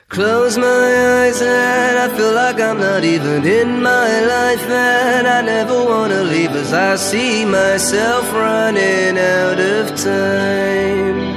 Close my eyes and I feel like I'm not even in my life, and I never wanna leave as I see myself running out of time.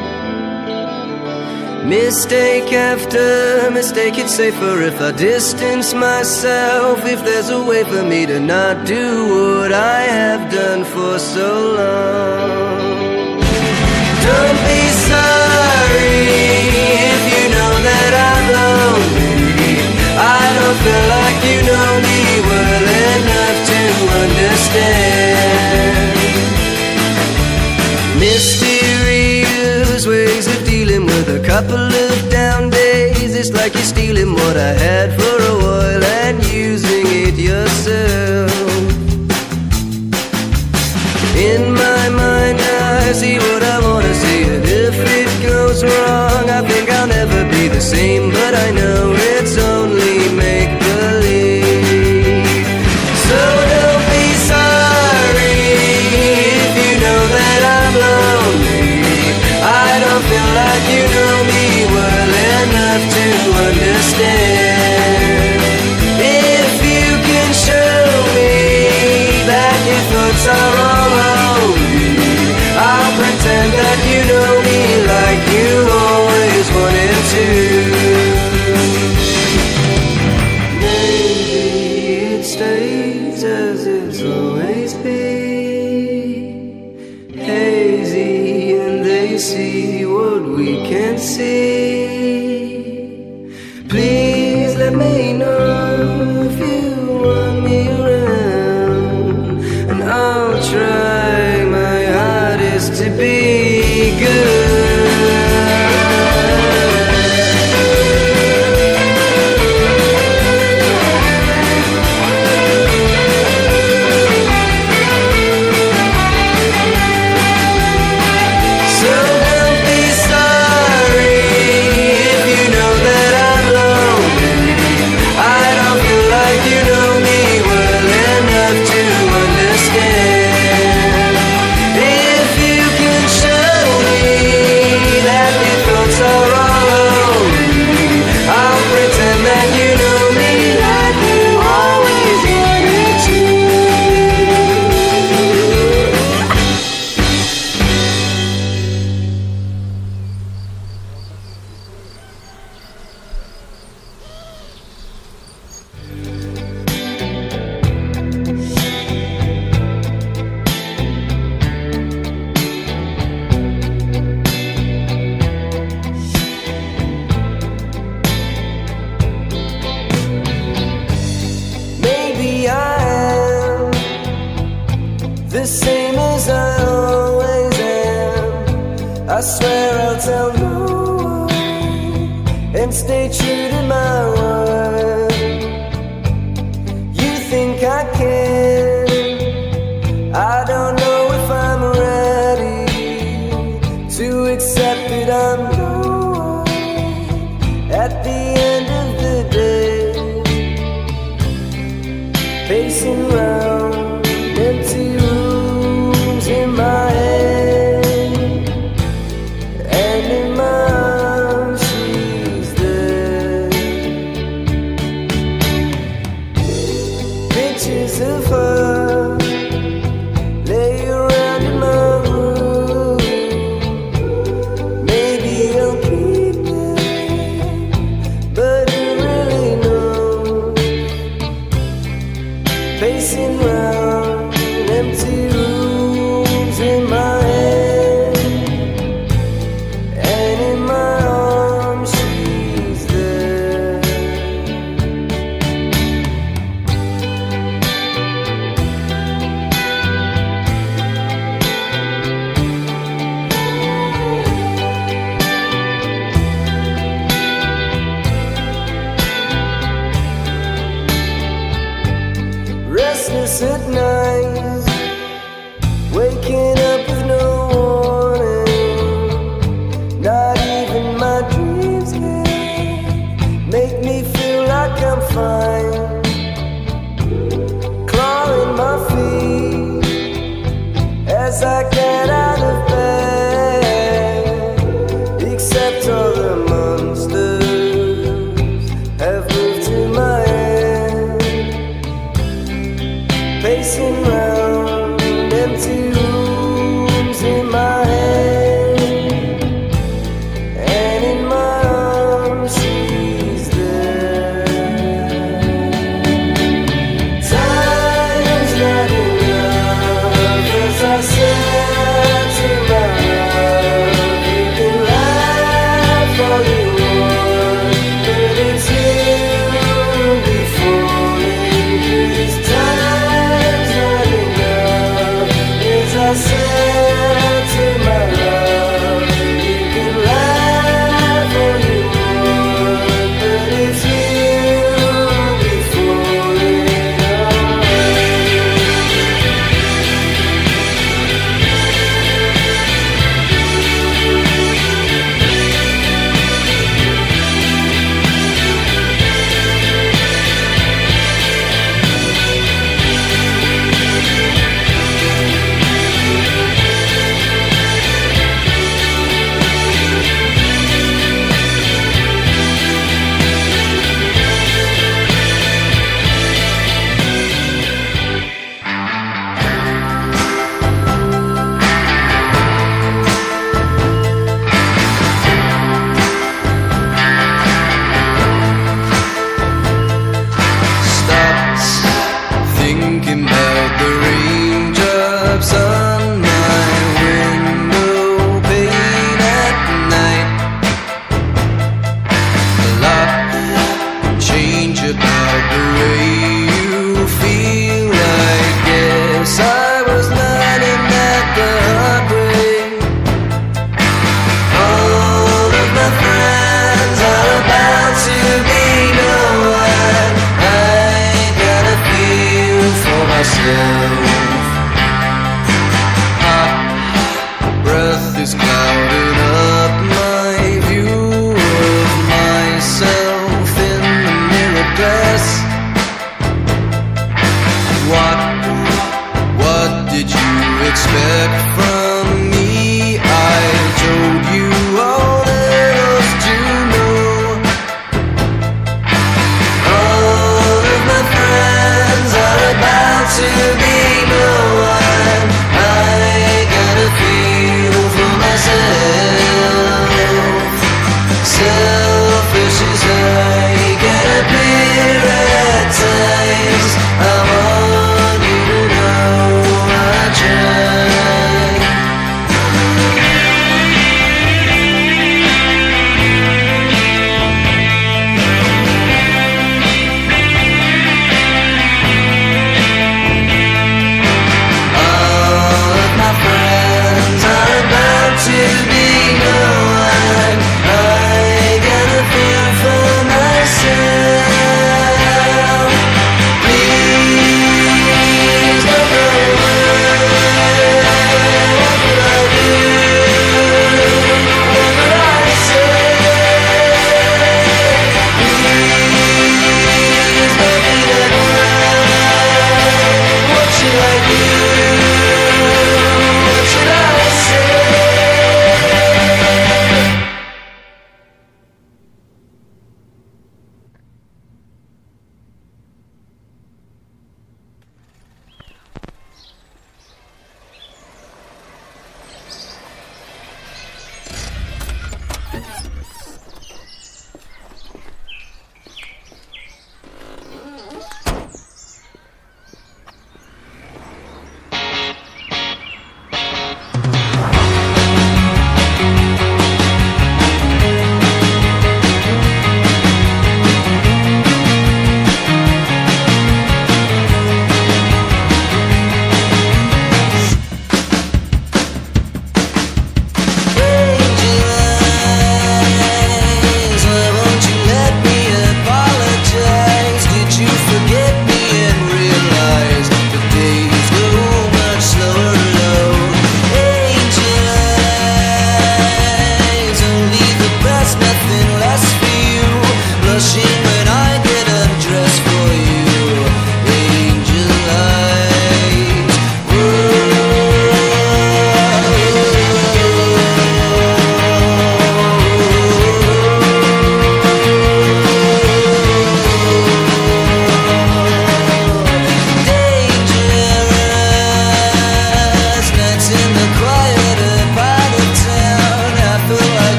Mistake after mistake, it's safer if I distance myself. If there's a way for me to not do what I have done for so long. Don't be sorry if you know that I'm lonely. I don't feel like you know me well enough to understand. Mysterious ways of dealing with a couple of down days. It's like you're stealing what I had for a while and using it yourself. In my mind I see what I wanna see, and if it goes wrong I think I'll never be the same. But I know it's only make-believe. So don't be sorry if you know that I'm lonely. I don't feel like you know me well enough to understand. If you can show me that your thoughts are all only, I'll pretend that you know me like you always wanted to. Maybe it stays as it's always been, hazy, and they see what we can't see. Please let me know if you want me around, and I'll try my hardest to be good. So don't be sorry if you know that I'm lonely. I don't feel like you know me well enough to understand. If you can show me that your thoughts are all only, I'll pretend that you know me like you always wanted to. Maybe I am the same as I always am. I swear I'll tell no one and stay true to my word. You think I can? I don't know if I'm ready to accept that I'm no one at the end of the day. Pacing round empty rooms in my head, and in my arms she's there. Pictures of her lay around in my room. Maybe I'll keep them, but who really knows? Pacing round empty rooms in my head, and in my arms she's there. Restless at night, waking up with no warning. Not even my dreams can make me feel like I'm fine. Clawing my feet as I get out of bed, except all the monsters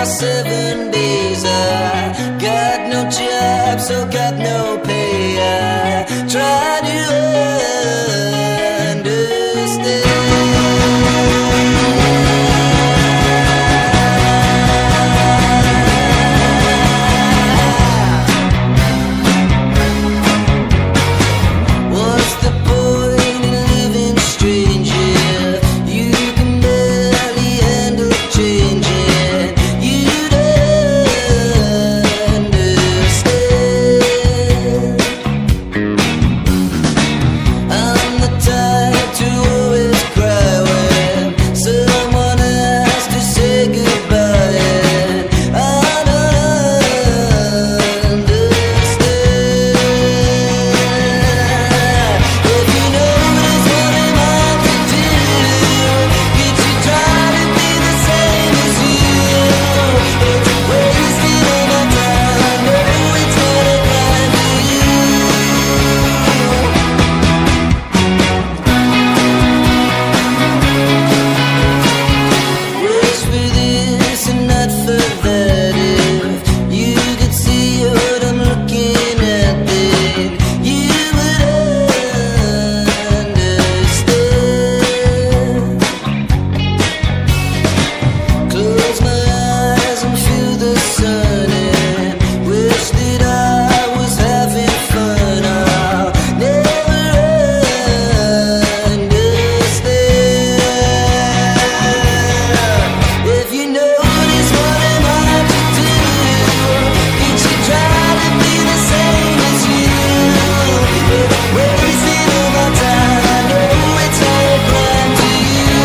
my 7 days. I got no job, so got no pay. I try to understand. What's the point in living strange? You can barely handle changing. You don't understand. I'm the type to always cry when someone has to say goodbye, and I don't understand. If you notice what am I to do, could you try to be the same as you? It's wasting all my time. I know it's not a crime to you. Wish for this and not for that. If you could see what I'm looking at, then you would understand. Close my eyes and feel the sun, and wish that I was having fun. I'll never understand. If you notice what am I to do, could you try to be the same as you? It's wasting all my time. I know it's not a crime to you.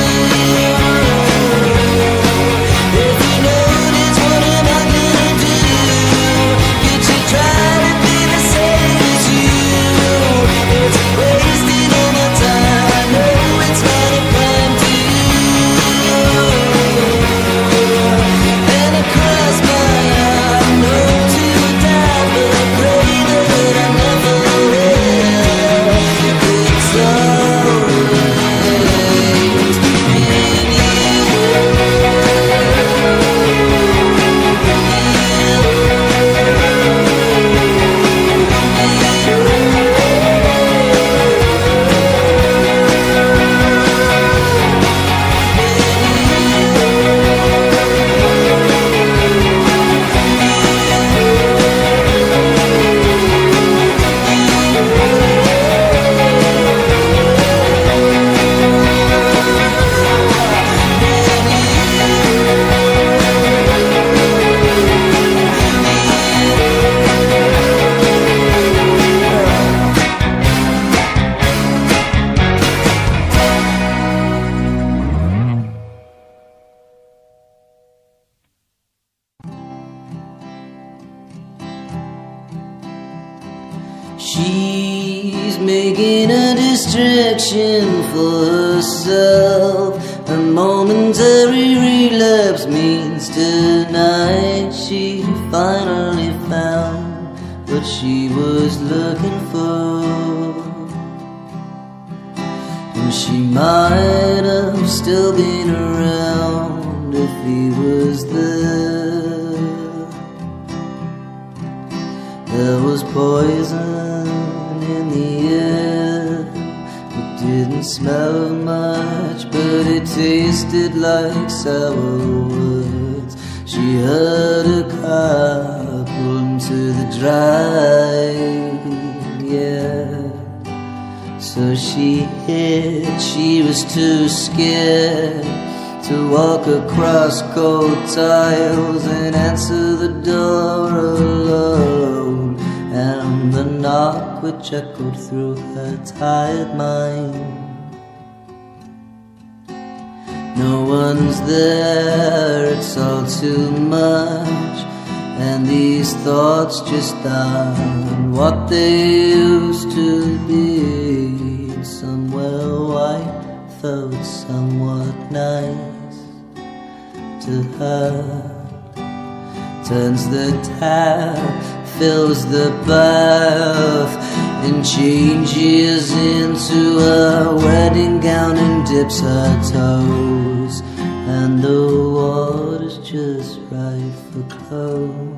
If you notice what am I gonna do, could you try to be the same as you? It's wasting all my time. I know it's not a crime to you. And I cross my heart, know to die, but I pray that I never will. It's always been you. She's making a distraction for herself. A momentary relapse means tonight she finally found what she was looking for. And she might have still been around if he was there. There was poison in the air. It didn't smell much, but it tasted like sour woods. She heard a car pull into the drive, yeah. So she hid, she was too scared to walk across cold tiles and answer the door alone. And the knock which echoed through her tired mind. No one's there, it's all too much, and these thoughts just aren't what they used to be. Somewhere white felt somewhat nice to her. Turns the tap, fills the bath, and changes into a wedding gown and dips her toes and the water's just right for clothes.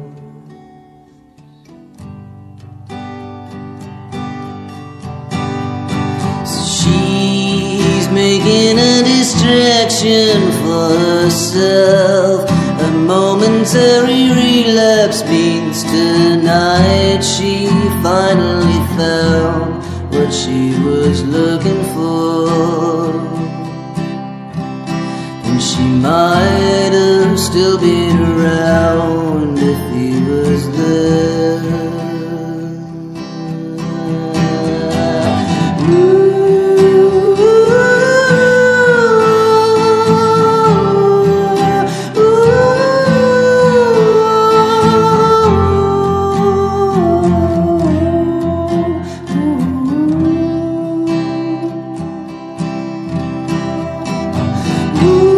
She's making a distraction for herself. A momentary relapse means tonight she finally found what she was looking for. And she might have still been around if he was there. Ooh.